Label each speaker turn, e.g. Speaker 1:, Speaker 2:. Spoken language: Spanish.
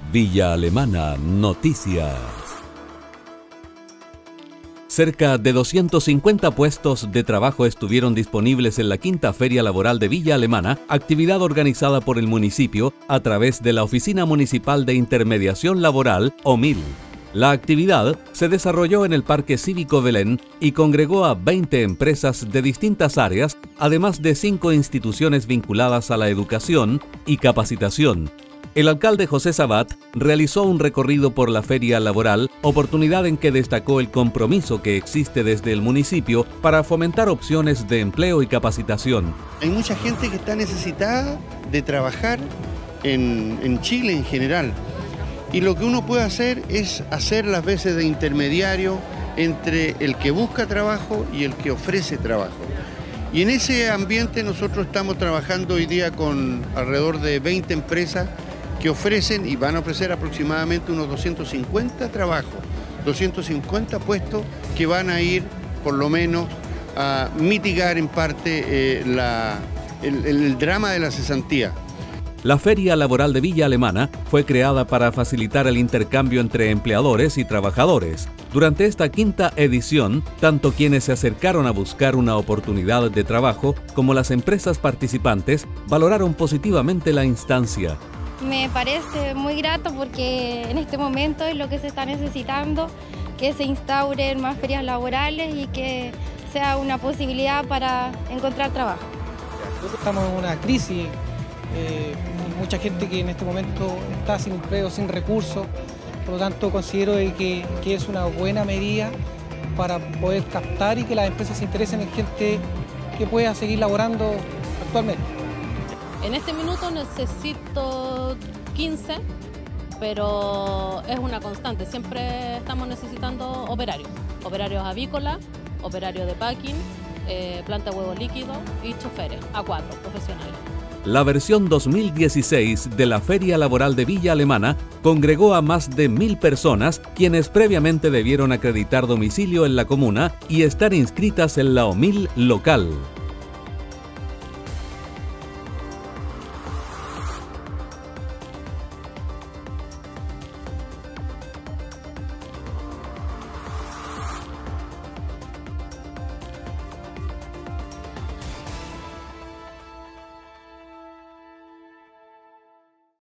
Speaker 1: Villa Alemana Noticias. Cerca de 250 puestos de trabajo estuvieron disponibles en la quinta Feria Laboral de Villa Alemana, actividad organizada por el municipio a través de la Oficina Municipal de Intermediación Laboral, OMIL. La actividad se desarrolló en el Parque Cívico Belén y congregó a 20 empresas de distintas áreas, además de 5 instituciones vinculadas a la educación y capacitación. El alcalde José Sabat realizó un recorrido por la feria laboral, oportunidad en que destacó el compromiso que existe desde el municipio para fomentar opciones de empleo y capacitación.
Speaker 2: Hay mucha gente que está necesitada de trabajar en Chile en general, y lo que uno puede hacer es hacer las veces de intermediario entre el que busca trabajo y el que ofrece trabajo. Y en ese ambiente nosotros estamos trabajando hoy día con alrededor de 20 empresas que ofrecen y van a ofrecer aproximadamente unos 250 trabajos, 250 puestos que van a ir por lo menos a mitigar en parte el drama de la cesantía.
Speaker 1: La Feria Laboral de Villa Alemana fue creada para facilitar el intercambio entre empleadores y trabajadores. Durante esta quinta edición, tanto quienes se acercaron a buscar una oportunidad de trabajo como las empresas participantes valoraron positivamente la instancia.
Speaker 3: Me parece muy grato porque en este momento es lo que se está necesitando, que se instauren más ferias laborales y que sea una posibilidad para encontrar trabajo.
Speaker 4: Nosotros estamos en una crisis, mucha gente que en este momento está sin empleo, sin recursos, por lo tanto considero que es una buena medida para poder captar y que las empresas se interesen en gente que pueda seguir laborando actualmente.
Speaker 5: En este minuto necesito 15, pero es una constante. Siempre estamos necesitando operarios avícolas, operarios de packing, planta de huevo líquido y choferes, A4 profesionales.
Speaker 1: La versión 2016 de la Feria Laboral de Villa Alemana congregó a más de 1000 personas, quienes previamente debieron acreditar domicilio en la comuna y estar inscritas en la OMIL local.